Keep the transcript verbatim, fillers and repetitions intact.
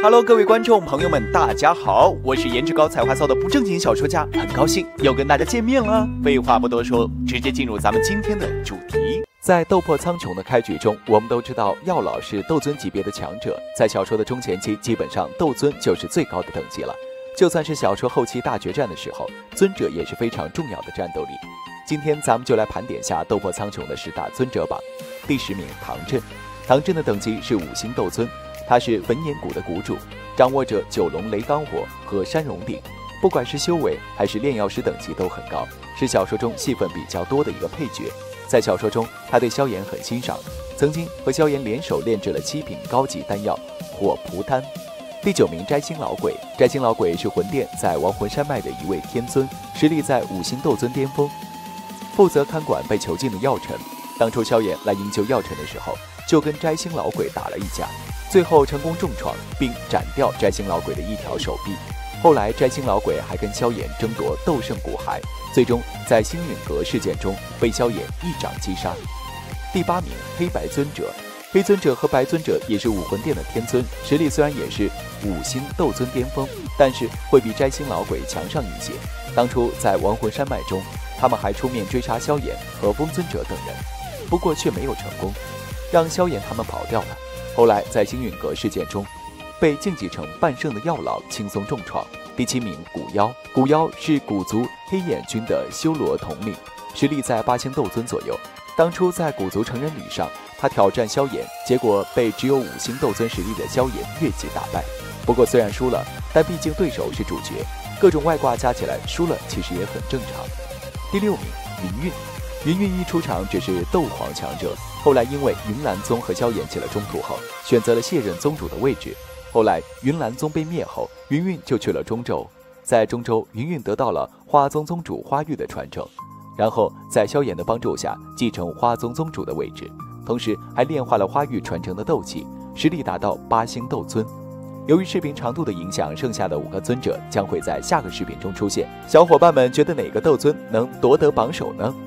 Hello， 各位观众朋友们，大家好，我是颜值高、才华骚的不正经小说家，很高兴又跟大家见面了。废话不多说，直接进入咱们今天的主题。在斗破苍穹的开局中，我们都知道药老是斗尊级别的强者，在小说的中前期，基本上斗尊就是最高的等级了。就算是小说后期大决战的时候，尊者也是非常重要的战斗力。今天咱们就来盘点下斗破苍穹的十大尊者榜。第十名，唐振。唐振的等级是五星斗尊，他是焚炎谷的谷主，掌握着九龙雷罡火和山龙鼎，不管是修为还是炼药师等级都很高，是小说中戏份比较多的一个配角。在小说中，他对萧炎很欣赏，曾经和萧炎联手炼制了七品高级丹药火蒲丹。第九名，摘星老鬼。摘星老鬼是魂殿在亡魂山脉的一位天尊，实力在五星斗尊巅峰，负责看管被囚禁的药尘。当初萧炎来营救药尘的时候，就跟摘星老鬼打了一架，最后成功重创并斩掉摘星老鬼的一条手臂。后来摘星老鬼还跟萧炎争夺斗圣骨骸，最终在星陨阁事件中被萧炎一掌击杀。第八名，黑白尊者。黑尊者和白尊者也是武魂殿的天尊，实力虽然也是五星斗尊巅峰，但是会比摘星老鬼强上一些。当初在亡魂山脉中，他们还出面追杀萧炎和风尊者等人，不过却没有成功，让萧炎他们跑掉了。后来在星陨阁事件中，被晋级成半圣的药老轻松重创。第七名，古妖。古妖是古族黑眼军的修罗统领，实力在八星斗尊左右。当初在古族成人礼上，他挑战萧炎，结果被只有五星斗尊实力的萧炎越级打败。不过虽然输了，但毕竟对手是主角，各种外挂加起来，输了其实也很正常。第六名，云韵。云韵一出场只是斗皇强者，后来因为云岚宗和萧炎起了冲突后，选择了卸任宗主的位置。后来云岚宗被灭后，云韵就去了中州，在中州云韵得到了花宗宗主花玉的传承，然后在萧炎的帮助下继承花宗宗主的位置，同时还炼化了花玉传承的斗气，实力达到八星斗尊。由于视频长度的影响，剩下的五个尊者将会在下个视频中出现，小伙伴们觉得哪个斗尊能夺得榜首呢？